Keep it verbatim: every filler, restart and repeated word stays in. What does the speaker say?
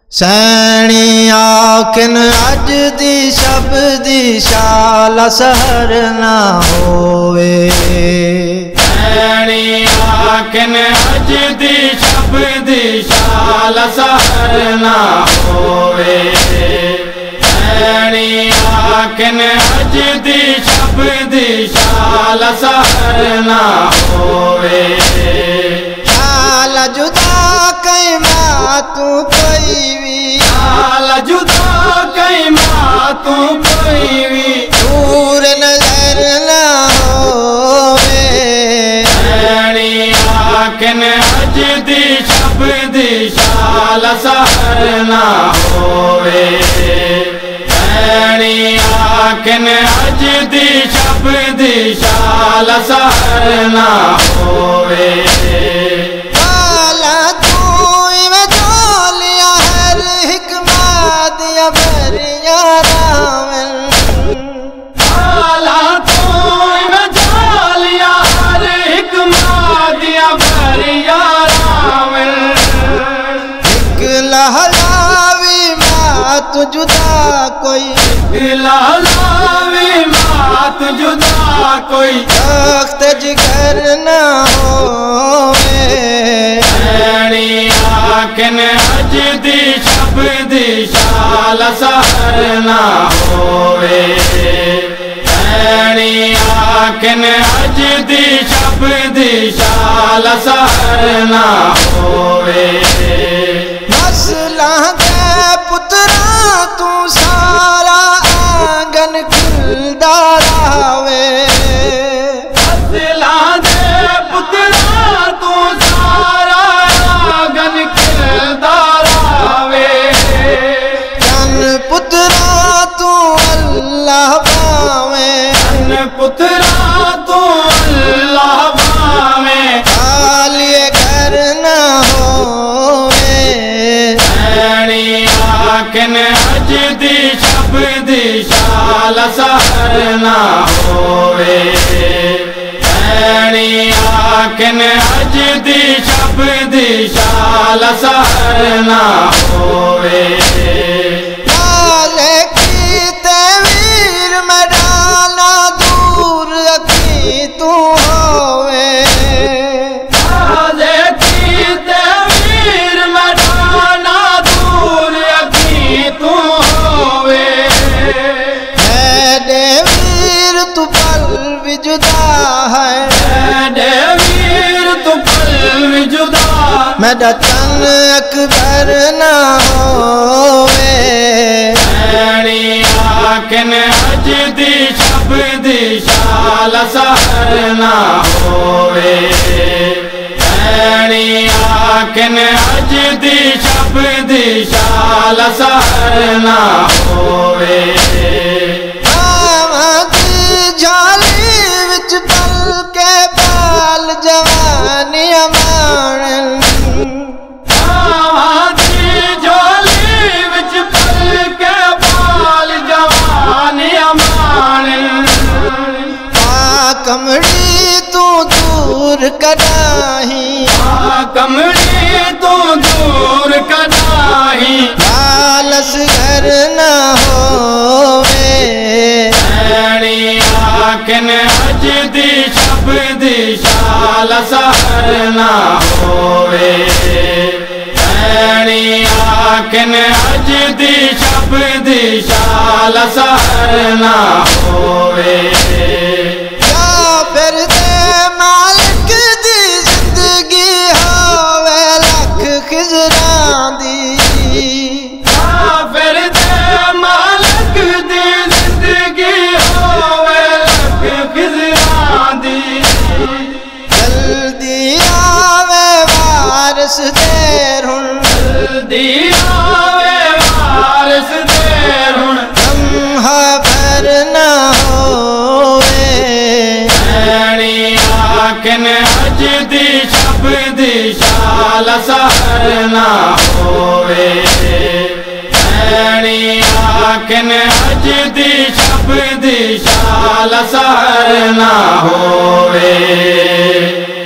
सैनी आखिन अज दी शब्दी शाला सहर ना होवे। सैनी आखिन अज दी शब्दी शाला सहर ना होवे। सैनी आखिन अज दी शब्दी शाला सहर ना होवे। शाला जुदा कई मां तू कोई भी, शाला जुदा कई मां तू कोई भी, दूर नजर ना होवे। सैनी आखिन अज दी शब्दी शाला सहर ना होवे। सैनी आखिन अज दी शब्दी शाला सहर ना होवे। तू जुदा कोई लालावी मात जुदा कोई, तख्त जिगर ना होवे। सैनी आखिन अज दी शब्दी शाला सहर ना होवे। सैनी आखिन अज दी शब्दी शाला सहर ना होवे। मसला पुत्रा तू सारा आंगन खुलदा रहावे। मसला दे पुत्रा तू सारा आंगन खुलदा रहावे। जन पुत्रा तू अल्लाह पावे। जन पुत्रा तू अल्लाह पावे। खालिए घर ना होवे। सैनी आखिन अज दी शब्दी शाला सहर ना होवे। सैनी आखिन अज दी शब्दी शाला सहर ना होवे। लाले की तवीर मडाना दूर अखी तू होवे। जुदा है वीर तू पल भी जुदा, मेरा तन अकबर ना होवे। सैनी आखिन अज दी शब्दी शाला सहर ना होवे। सैनी आखिन अज दी शब्दी शाला सहर ना होवे। पल के बाल जवानी अमानन, झोली विच पल के बाल जवानी अमानन। आ कमड़ी तू दूर कदाही, आ कमड़ी तू दूर कदाही, लालस घर ना होवे। सैनी आखिन अज दी शब्दी शाला सहर ना होवे। सैनी आखिन अज दी शब्दी शाला सहर ना होवे। या फिर दे मालिक दी जिंदगी होवे लख खिजरां दी। या फिर दे मालिक दी जिंदगी होवे लख खिजरां दी। जल्दी आवे वारिस देर हुन, जल्दी आवे वारिस देर हुन, लम्हा भर ना होवे। सैनी आखिन अज दी शब्दी शाला सहर ना होवे। सैनी आखिन अज दी शब्दी शाला सहर ना होवे।